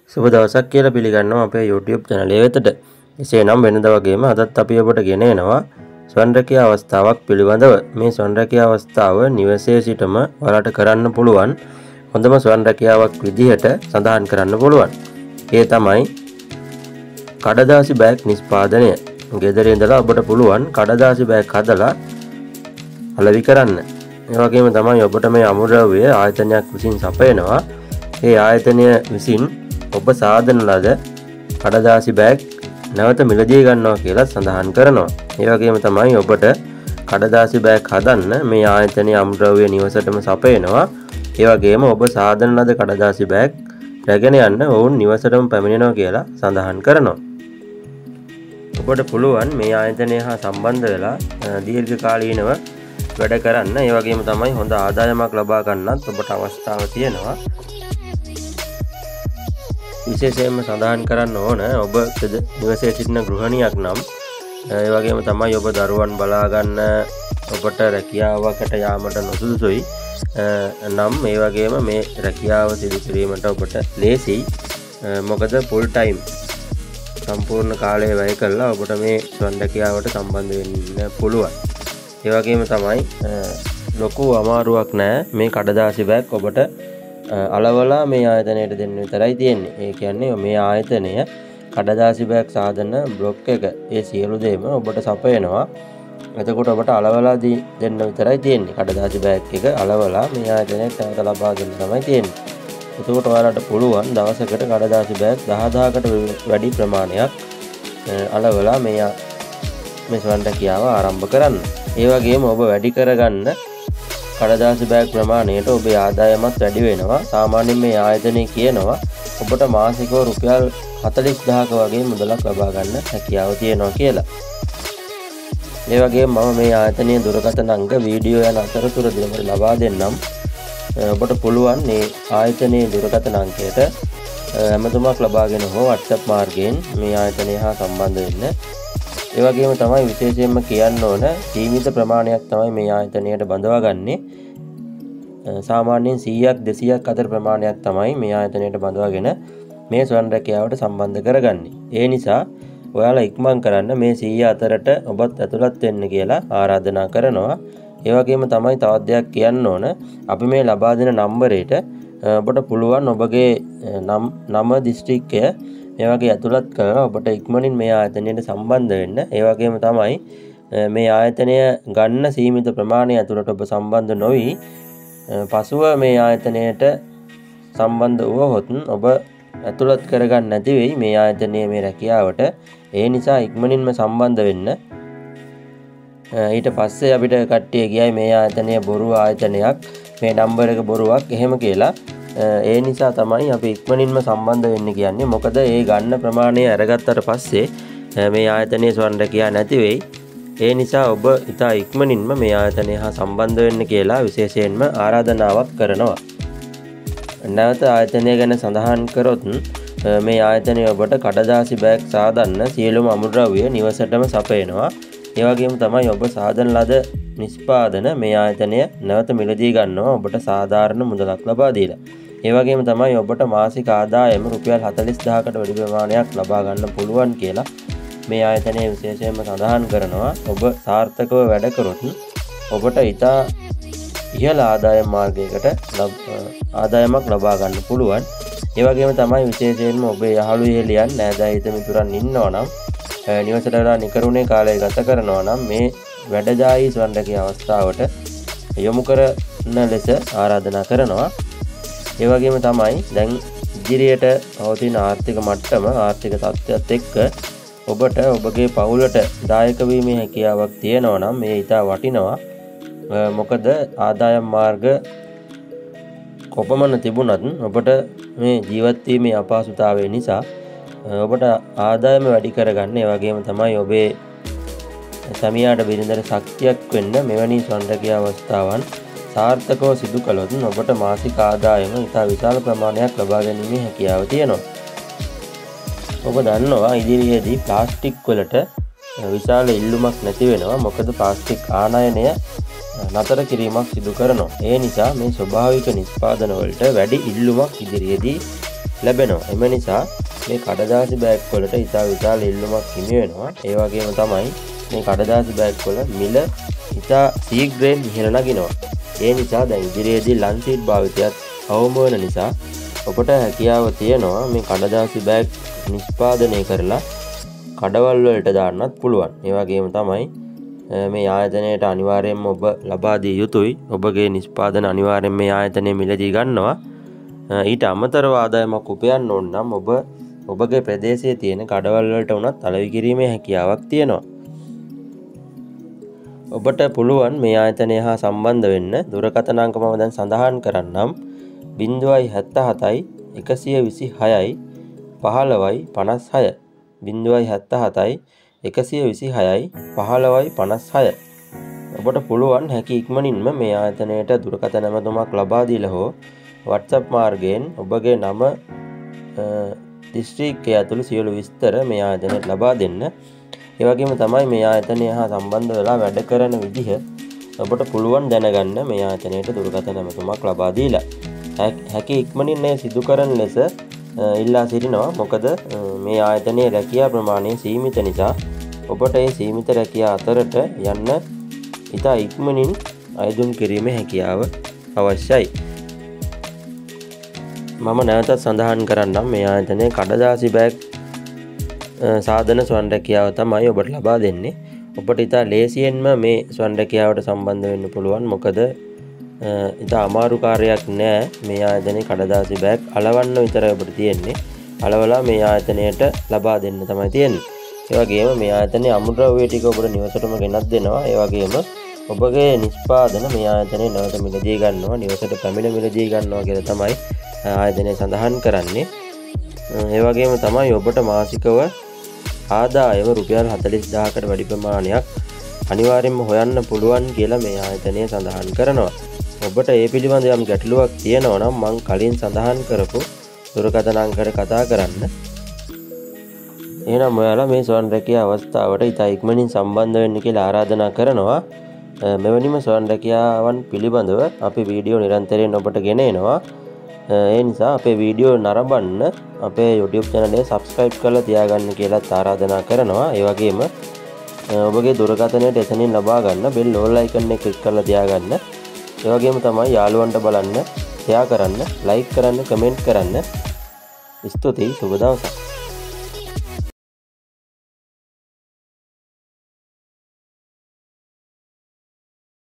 සුබ දවසක් කියලා පිළිගන්නවා අපේ YouTube channel එක වෙතට. එසේනම් වෙනදා වගේම අදත් අපි ඔබට ගෙන එනවා ස්වයං රැකියා අවස්ථාවක් පිළිබඳව. මේ ස්වයං රැකියා අවස්ථාව නිවසේ සිටම ඔයාලට කරන්න පුළුවන් හොඳම ස්වයං රැකියාවක් විදිහට සඳහන් කරන්න පුළුවන්. ඒ තමයි කඩදාසි බෑග් නිෂ්පාදනය. ගෙදර ඉඳලා ඔබට පුළුවන් කඩදාසි බෑග් හදලා අලෙවි කරන්න. ඒ වගේම තමයි ඔබට මේ අමුද්‍රව්‍ය ආයතනයක් විසින් සපයනවා. ඒ ආයතනය විසින් ඔබ සාදන ලද කඩදාසි බෑග් නැවත මිලදී ගන්නවා කියලා සඳහන් කරනවා. ඒ වගේම තමයි ඔබට කඩදාසි බෑග් හදන්න මේ ආයතනයේ අමුද්‍රව්‍ය නිවසටම සපයනවා. ඒ වගේම ඔබ සාදන ලද කඩදාසි බෑග් රැගෙන යන්න ඔවුන් නිවසටම පැමිණෙනවා කියලා සඳහන් කරනවා. ඔබට පුළුවන් මේ ආයතනය හා සම්බන්ධ වෙලා දීර්ඝකාලීනව වැඩ කරන්න. ඒ වගේම තමයි හොඳ ආදායමක් ලබා ගන්නත් ඔබට අවස්ථාව තියෙනවා. විශේෂයෙන්ම සඳහන් කරන්න ඕන ඔබ නිවසේ සිටින ගෘහණියක් නම් ඒ වගේම තමයි ඔබ දරුවන් බලා ගන්න ඔබට රැකියාවකට යාමට නොසුදුසුයි නම් ඒ වගේම මේ රැකියාව සිදු කිරීමට ඔබට ලේසියි. මොකද ෆුල් ටයිම් සම්පූර්ණ කාලය වැය කළා ඔබට මේ ස්වයං රැකියාවට සම්බන්ධ වෙන්න පුළුවන්. ඒ වගේම තමයි ලොකු අමාරුවක් නැහැ මේ කඩදාසි බෑග් ඔබට අලවලා මේ ආයතනයට දෙන්න විතරයි තියෙන්නේ. ඒ කියන්නේ මේ ආයතනය කඩදාසි බෑග් සාදන බ්ලොක් එක ඒ සියලු දේම ඔබට සපයනවා. එතකොට ඔබට අලවලා දෙන්න විතරයි තියෙන්නේ. කඩදාසි බෑග් එක අලවලා මේ ආයතනයට නැවත ලබා දෙන්න තමයි තියෙන්නේ. එතකොට ඔයාලට පුළුවන් දවසකට කඩදාසි බෑග් 10000කට වැඩි ප්‍රමාණයක් අලවලා මේ ස්වයං රැකියාව ආරම්භ කරන්න. ඒ වගේම ඔබ වැඩි කරගන්න කඩදාසි බෑග් ප්‍රමාණයට ඔබේ ආදායමත් වැඩි වෙනවා. සාමාන්‍යයෙන් මේ ආයතනයේ කියනවා ඔබට මාසිකව රුපියල් 40000ක වගේ මුදලක් ලබා ගන්න හැකියාව තියෙනවා කියලා. ඒ වගේම මම මේ ආයතනයේ දුරකථන අංක වීඩියෝ යන අතරතුරදී ඔබට ලබා දෙන්නම්. ඔබට පුළුවන් මේ ආයතනයේ දුරකථන අංකයට ඇමතුමක් ලබාගෙන හෝ WhatsApp මාර්ගයෙන් මේ ආයතනය හා සම්බන්ධ වෙන්න. ඒ වගේම තමයි විශේෂයෙන්ම කියන්න ඕන සීමිත ප්‍රමාණයක් තමයි මේ ආයතනයට බඳවාගන්නේ. සාමාන්‍යයෙන් 100ක් 200ක් අතර ප්‍රමාණයක් තමයි මේ ආයතනයට බඳවාගෙන මේ ස්වයං රැකියාවට සම්බන්ධ කරගන්නේ. ඒ නිසා ඔයාලා ඉක්මන් කරන්න මේ 100 අතරට ඔබත් ඇතුළත් වෙන්න කියලා ආරාධනා කරනවා. ඒ වගේම තමයි තවත් දෙයක් කියන්න ඕන අපි මේ ලබා දෙන නම්බරයට ඔබට පුළුවන් ඔබගේ නම දිස්ත්‍රික්කය මේ වගේ ඇතුළත් කරලා ඔබට ඉක්මනින් මේ ආයතනයට සම්බන්ධ වෙන්න. ඒ වගේම තමයි මේ ආයතනය ගන්න සීමිත ප්‍රමාණය ඇතුළට ඔබ සම්බන්ධ නොවි පසුව මේ ආයතනයට සම්බන්ධ වුවහොත් ඔබ ඇතුළත් කරගන්න නැති වෙයි මේ ආයතනයේ මේ රැකියාවට. ඒ නිසා ඉක්මනින්ම සම්බන්ධ වෙන්න. ඊට පස්සේ අපිට කට්ටිය කියයි මේ ආයතනය බොරු ආයතනයක් මේ නම්බර එක බොරුවක් එහෙම කියලා. ඒ නිසා තමයි අපි ඉක්මනින්ම සම්බන්ධ වෙන්න කියන්නේ. මොකද ඒ ගන්න ප්‍රමාණය අරගත්තට පස්සේ මේ ආයතනයේ ස්වයං රැකියාව නැති වෙයි. ඒ නිසා ඔබ ඉතා ඉක්මනින්ම මේ ආයතනය හා සම්බන්ධ වෙන්න කියලා විශේෂයෙන්ම ආරාධනාවක් කරනවා. නැවත ආයතනය ගැන සඳහන් කරොත් මේ ආයතනය ඔබට කඩදාසි බෑග් සාදන්න සියලුම අමුද්‍රව්‍ය නිවසටම සපයනවා. ඒ වගේම තමයි ඔබ සාදන ලද නිෂ්පාදන මේ ආයතනය නැවත මිලදී ගන්නවා ඔබට සාධාරණ මුදලක් ලබා දීලා. ඒ වගේම තමයි ඔබට මාසික ආදායම රුපියල් 40000කට වැඩි ප්‍රමාණයක් ලබා ගන්න පුළුවන් කියලා මේ ආයතනය විශේෂයෙන්ම සඳහන් කරනවා. ඔබ සාර්ථකව වැඩ කරොත් ඔබට ඉතා ඉහළ ආදායම් මාර්ගයකට ආදායමක් ලබා ගන්න පුළුවන්. ඒ වගේම තමයි විශේෂයෙන්ම ඔබේ යහළු යෙලියන් නෑදෑ හිත මිතුරන් ඉන්නවා නම් නිවසට වෙලා නිකරුණේ කාලය ගත කරනවා නම් මේ වැඩදායී ස්වයං රැකියා අවස්ථාවට යොමු කරන ලෙස ආරාධනා කරනවා. ඒ වගේම තමයි දැන් ඉදිරියට පවතින ආර්ථික මට්ටම ආර්ථික තත්ත්වයත් එක්ක ඔබට ඔබගේ පවුලට දායක වීමේ හැකියාවක් තියෙනවා නම් මේ ඉතා වටිනවා. මොකද ආදායම් මාර්ග කොපමණ තිබුණත් ඔබට මේ ජීවත් වීමේ අපහසුතාවය නිසා ඔබට ආදායම වැඩි කරගන්න. ඒ වගේම තමයි ඔබේ සැමියාට බිරිඳට ශක්තියක් වෙන්න මෙවැනි ස්වයං රැකියා අවස්ථාවන් සාර්ථකව සිදු කළොත් ඔබට මාසික ආදායම ඉතා විශාල ප්‍රමාණයක් ලබා ගැනීමේ හැකියාව තියෙනවා. ඔබ දන්නවා ඉදිරියේදී ප්ලාස්ටික් වලට විශාල ඉල්ලුමක් නැති වෙනවා. මොකද ප්ලාස්ටික් ආනයනය නතර කිරීමක් සිදු කරනවා. ඒ නිසා මේ ස්වභාවික නිෂ්පාදන වලට වැඩි ඉල්ලුමක් ඉදිරියේදී ලැබෙනවා. එම නිසා මේ කඩදාසි බෑග් වලට ඉතා විශාල ඉල්ලුමක් හිමි වෙනවා. ඒ වගේම තමයි මේ කඩදාසි බෑග් වල මිල ඉතා ශීඝ්‍රයෙන් ඉහළ නගිනවා. ඒ නිසා දැන් ඉදිරියේදී ලන්සීට් භාවිතයත් අවම වෙන නිසා ඔබට හැකියාව තියෙනවා මේ කඩදාසි බෑග් නිෂ්පාදනය කරලා කඩවල් වලට දාන්නත් පුළුවන්. ඒ වගේම තමයි මේ ආයතනයට අනිවාර්යයෙන්ම ඔබ ලබා දිය යුතුයි. ඔබගේ නිෂ්පාදන අනිවාර්යයෙන් මේ ආයතනයේ මිලදී ගන්නවා. ඊට අමතරව ආදායමක් උපයන්න ඕන නම් ඔබගේ ප්‍රදේශයේ තියෙන කඩවල් වලට උනත් අලෙවි කිරීමේ හැකියාවක් තියෙනවා. ඔබට පුළුවන් මේ ආයතනය හා සම්බන්ධ වෙන්න. දුරකථන අංක මම දැන් සඳහන් කරන්නම්. 077යි 126යි 15යි 56 077යි 126යි 15යි 56. ඔබට පුළුවන් හැකි ඉක්මනින්ම මේ ආයතනයට දුරකථන ඇමතුමක් ලබා දීලා හෝ WhatsApp මාර්ගයෙන් ඔබගේ නම දිස්ත්‍රික්කය ඇතුළු සියලු විස්තර මේ ආයතනයට ලබා දෙන්න. ඒ වගේම තමයි මේ ආයතනය හා සම්බන්ධ වෙලා වැඩ කරන විදිහ ඔබට පුළුවන් දැනගන්න මේ ආයතනයට දුරකථන ඇමතුමක් ලබා දීලා. හැකි ඉක්මනින් මේ සිදු කරන ලෙස ඉල්ලා සිටිනවා. මොකද මේ ආයතනයේ රැකියා ප්‍රමාණය සීමිත නිසා ඔබට මේ සීමිත රැකියා අතරට යන්න ඉතා ඉක්මනින් අයදුම් කිරීමේ හැකියාව අවශ්‍යයි. මම නැවතත් සඳහන් කරන්නම් මේ ආයතනයේ කඩදාසි බෑග් සාධන ස්වයං රැකියාව තමයි ඔබට ලබා දෙන්නේ. ඔබට ඉතා ලේසියෙන්ම මේ ස්වයං රැකියාවට සම්බන්ධ වෙන්න පුළුවන්. මොකද ඉතා අමාරු කාර්යයක් නෑ. මේ ආයතනයේ කඩදාසි බෑග් අලවන්න විතරයි ඔබට තියෙන්නේ. අලවලා මේ ආයතනයට ලබා දෙන්න තමයි තියෙන්නේ. ඒ වගේම මේ ආයතනයේ අමුද්‍රව්‍ය ටික ඔබට නිවසටම ගෙනත් දෙනවා. ඒ වගේම ඔබගේ නිෂ්පාදන මේ ආයතනයේ නැවත මිලදී ගන්නවා. නිවසට පැමිණ මිලදී ගන්නවා කියලා තමයි ආයතනය සඳහන් කරන්නේ. ඒ වගේම තමයි ඔබට මාසිකව ආදායම රුපියල් 40000කට වැඩි ප්‍රමාණයක් අනිවාර්යයෙන්ම හොයන්න පුළුවන් කියලා මේ ආයතනය සඳහන් කරනවා. ඔබට ඒ පිළිබඳ යම් ගැටලුවක් තියෙනවා නම් මම කලින් සඳහන් කරපු දුරකථන අංකයට කතා කරන්න. එහෙනම් ඔයාලා මේ ස්වයං රැකියා අවස්ථාවට ඉතා ඉක්මනින් සම්බන්ධ වෙන්න කියලා ආරාධනා කරනවා. මෙවැනිම ස්වයං රැකියාවන් පිළිබඳව අපි වීඩියෝ නිරන්තරයෙන් ඔබට ගෙන එනවා. ඒ නිසා අපේ වීඩියෝ නරඹන්න අපේ YouTube channel එක subscribe කරලා තියාගන්න කියලාත් ආරාධනා කරනවා. ඒ වගේම ඔබගේ දුරකථනයට එතනින් ලබා ගන්න bell all icon එක click කරලා තියාගන්න. ඒ වගේම තමයි යාළුවන්ට බලන්න, share කරන්න, like කරන්න, comment කරන්න. ස්තුතියි. සුබ දවසක්.